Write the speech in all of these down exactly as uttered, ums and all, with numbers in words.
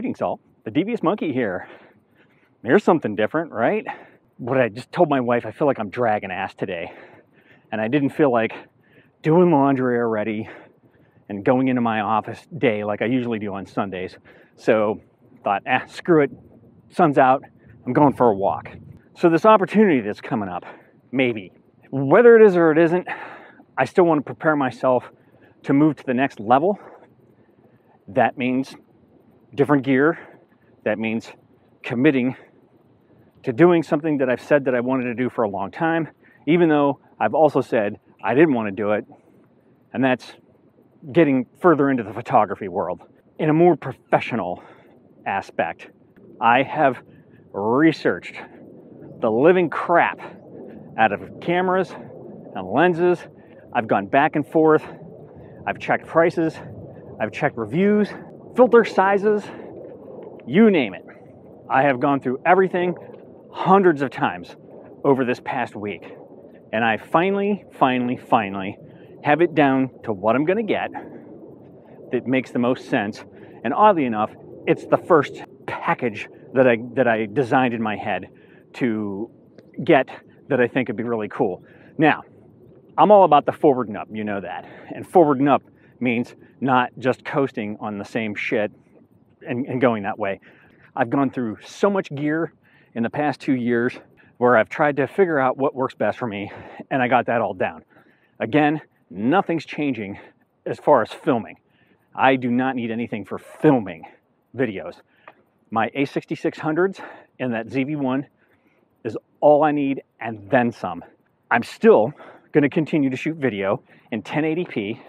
Greetings all, the Devious Monkey here. Here's something different, right? What I just told my wife, I feel like I'm dragging ass today. And I didn't feel like doing laundry already and going into my office day like I usually do on Sundays. So thought, ah, screw it, sun's out, I'm going for a walk. So this opportunity that's coming up, maybe, whether it is or it isn't, I still want to prepare myself to move to the next level. That means different gear. That means committing to doing something that I've said that I wanted to do for a long time, even though I've also said I didn't want to do it, and that's getting further into the photography world in a more professional aspect. I have researched the living crap out of cameras and lenses. I've gone back and forth. I've checked prices. I've checked reviews, filter sizes, you name it. I have gone through everything hundreds of times over this past week. And I finally, finally, finally have it down to what I'm gonna get that makes the most sense. And oddly enough, it's the first package that I, that I designed in my head to get that I think would be really cool. Now, I'm all about the forward and up, you know that. And forward and up means not just coasting on the same shit and, and going that way. I've gone through so much gear in the past two years where I've tried to figure out what works best for me, and I got that all down. Again, nothing's changing as far as filming. I do not need anything for filming videos. My A sixty-six hundreds and that Z V one is all I need and then some. I'm still going to continue to shoot video in ten eighty p,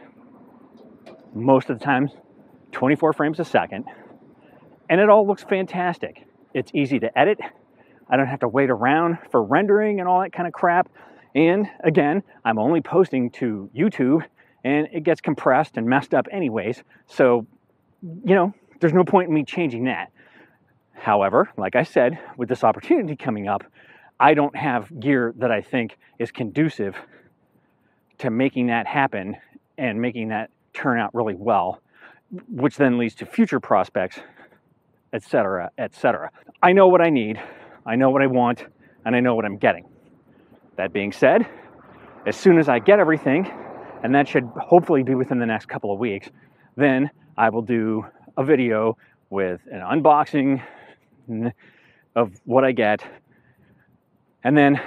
most of the time twenty-four frames a second, and it all looks fantastic. It's easy to edit. I don't have to wait around for rendering and all that kind of crap. And again, I'm only posting to YouTube and it gets compressed and messed up anyways. So, you know, there's no point in me changing that. However, like I said, with this opportunity coming up, I don't have gear that I think is conducive to making that happen and making that turn out really well, which then leads to future prospects, et cetera, et cetera. I know what I need, I know what I want, and I know what I'm getting. That being said, as soon as I get everything, and that should hopefully be within the next couple of weeks, then I will do a video with an unboxing of what I get, and then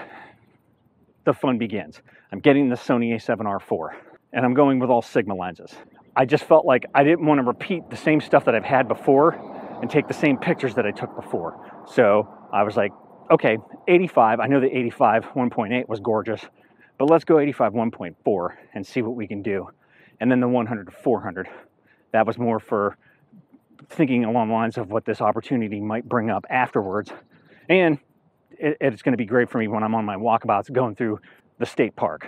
the fun begins. I'm getting the Sony A seven R four, and I'm going with all Sigma lenses. I just felt like I didn't want to repeat the same stuff that I've had before and take the same pictures that I took before. So I was like, okay, eighty-five, I know the eighty-five one point eight was gorgeous, but let's go eighty-five one point four and see what we can do. And then the one hundred to four hundred, that was more for thinking along the lines of what this opportunity might bring up afterwards. And it, it's gonna be great for me when I'm on my walkabouts going through the state park.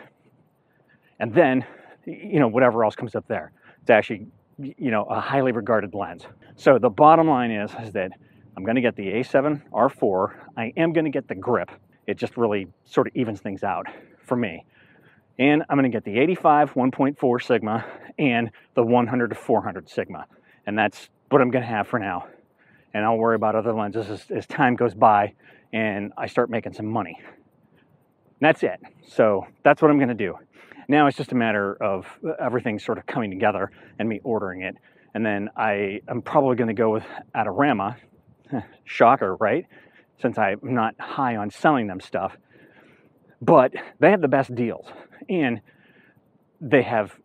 And then, you know, whatever else comes up there. It's actually, you know, a highly regarded lens. So the bottom line is, is that I'm gonna get the A seven R four. I am gonna get the grip. It just really sort of evens things out for me. And I'm gonna get the eighty-five one point four Sigma and the one hundred to four hundred Sigma. And that's what I'm gonna have for now. And I'll worry about other lenses as, as time goes by and I start making some money. And that's it. So that's what I'm gonna do. Now it's just a matter of everything sort of coming together and me ordering it. And then I am probably gonna go with Adorama. Shocker, right? Since I'm not high on selling them stuff. But they have the best deals. And they have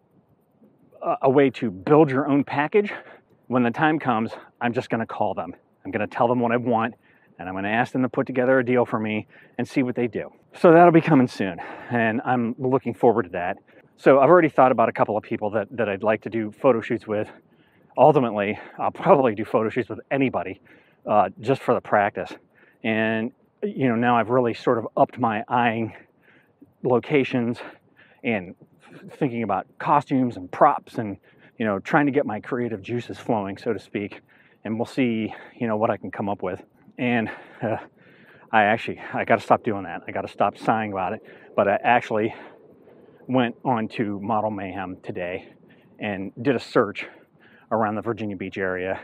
a, a way to build your own package. When the time comes, I'm just gonna call them. I'm gonna tell them what I want, and I'm gonna ask them to put together a deal for me and see what they do. So that'll be coming soon, and I'm looking forward to that. So I've already thought about a couple of people that, that I'd like to do photo shoots with. Ultimately, I'll probably do photo shoots with anybody, uh, just for the practice. And, you know, now I've really sort of upped my eyeing locations and thinking about costumes and props and, you know, trying to get my creative juices flowing, so to speak. And we'll see, you know, what I can come up with. And uh, I actually, I got to stop doing that. I got to stop sighing about it. But I actually went on to Model Mayhem today and did a search around the Virginia Beach area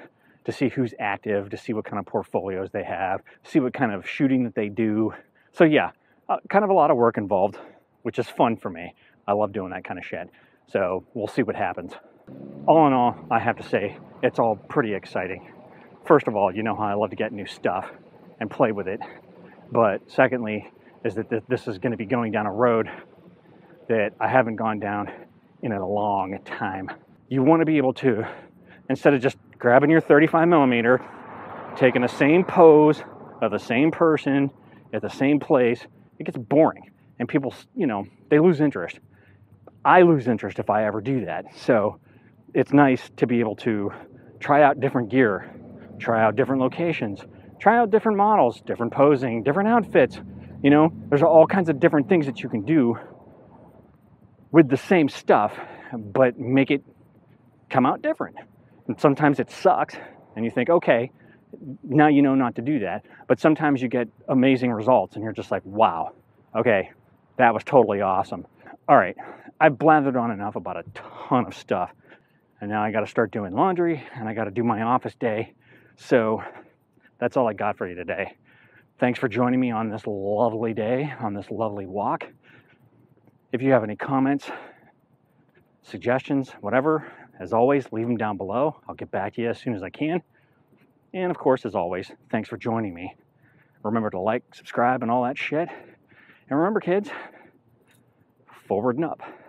to see who's active, to see what kind of portfolios they have, see what kind of shooting that they do. So yeah, uh, kind of a lot of work involved, which is fun for me. I love doing that kind of shit. So we'll see what happens. All in all, I have to say, it's all pretty exciting. First of all, you know how I love to get new stuff and play with it. But secondly, is that this is going to be going down a road that I haven't gone down in a long time. You want to be able to, instead of just grabbing your thirty-five millimeter, taking the same pose of the same person at the same place, it gets boring. And people, you know, they lose interest. I lose interest if I ever do that. So it's nice to be able to try out different gear, try out different locations, try out different models, different posing, different outfits. You know, there's all kinds of different things that you can do with the same stuff, but make it come out different. And sometimes it sucks, and you think, okay, now you know not to do that. But sometimes you get amazing results, and you're just like, wow, okay, that was totally awesome. All right, I've blathered on enough about a ton of stuff, and now I got to start doing laundry, and I got to do my office day. So that's all I got for you today. Thanks for joining me on this lovely day, on this lovely walk. If you have any comments, suggestions, whatever, as always, leave them down below. I'll get back to you as soon as I can. And of course, as always, thanks for joining me. Remember to like, subscribe, and all that shit. And remember, kids, forward and up.